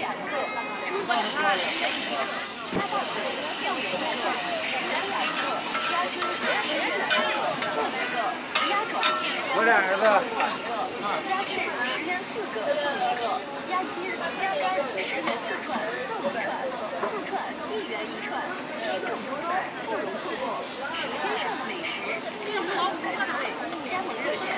我俩儿子。 鸭翅10元4个送1个，鸭心、鸭肝10元4串送1串，4串1元1串，品种多多，不容错过。舌尖上的美食，热乎才对。加盟热线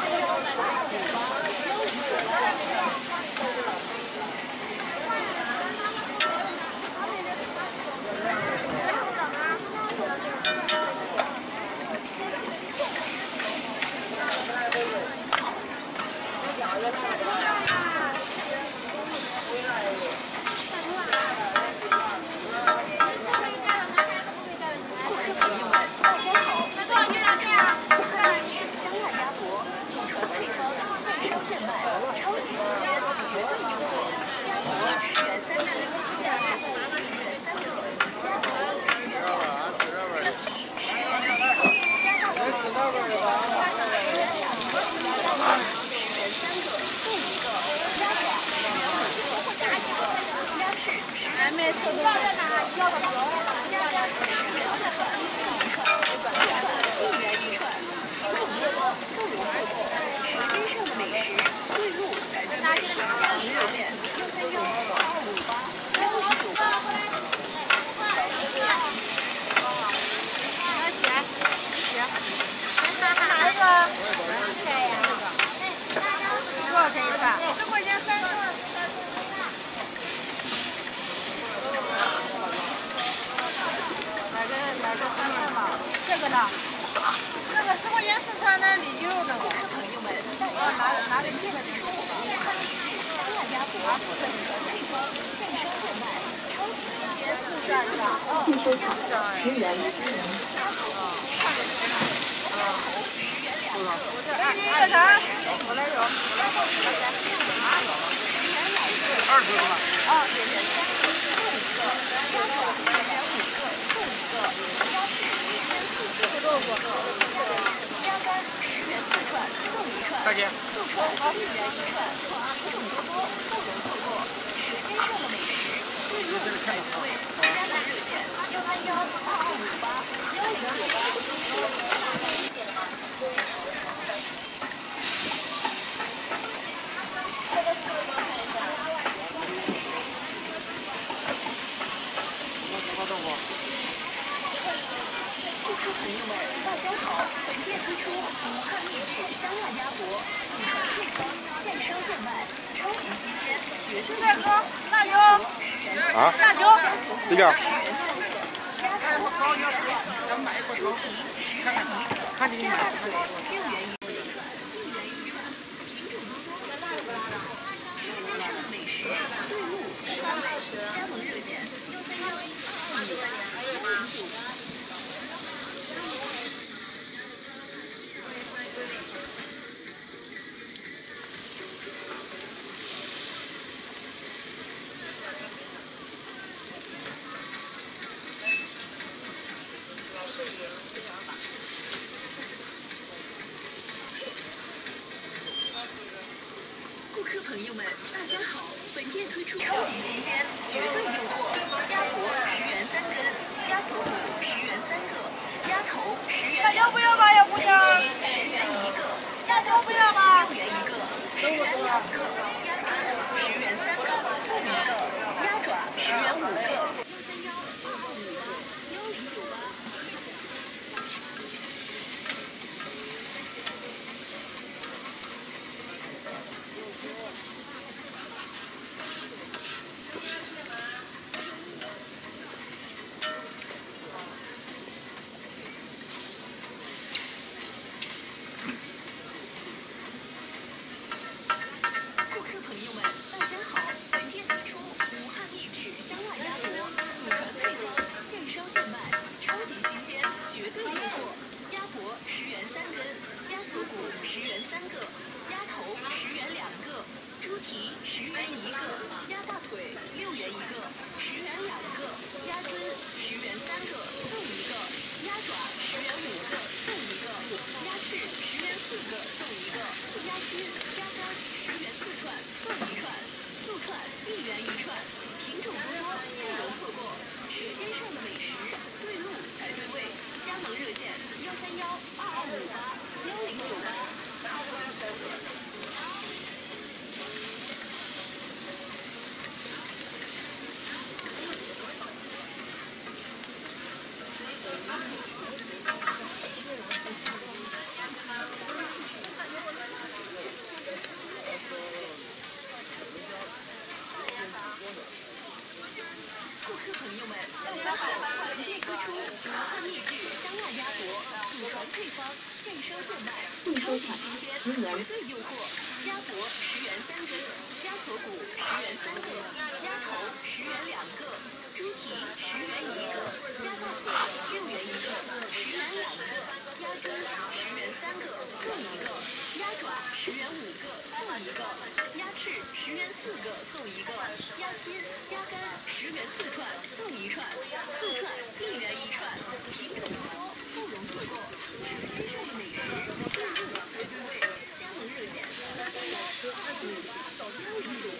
大姐。 顾客朋友们，大家好！本店推出武汉秘制香辣鸭脖，祖传配方，现生现卖，超级新鲜，绝对原味。辣椒啊，辣椒这边。鸭头2元2个，猪蹄10元1个，鸭大腿6元1个，1元1串，品种多多，不容错过。舌尖上的美食，对路才对。加盟热线631-252-1098。顾客朋友们，大家好！本店推出超级新鲜、绝对诱惑，鸭脖10元3根，鸭锁骨10元3个，鸭头10元2个，鸭不要吗？要不要？10元1个，鸭头不要吗？6元1个，10元2个，鸭胗10元3个送1个，鸭爪10元5个。顾客一元一串，品种多多，不容错过。舌尖上的美食，对路才对味。加盟热线131-2258-1098。顾客朋友们，大家好！本店推出无汉秘制香辣鸭脖，祖传配方，现生现卖，超级新鲜，绝对诱惑。鸭脖10元3根，鸭锁骨10元3个，鸭头10元2个，猪蹄10元1个，鸭大腿6元1个，10元2个，鸭胗10元3个，各1个，鸭爪10元5个，送1个，鸭翅10元4个，送1个，鸭心、鸭肝10元4串，送1串，4串1元1串，品种多多，不容错过。舌尖上的美食，对路才对味。加盟热线131-2258-1098。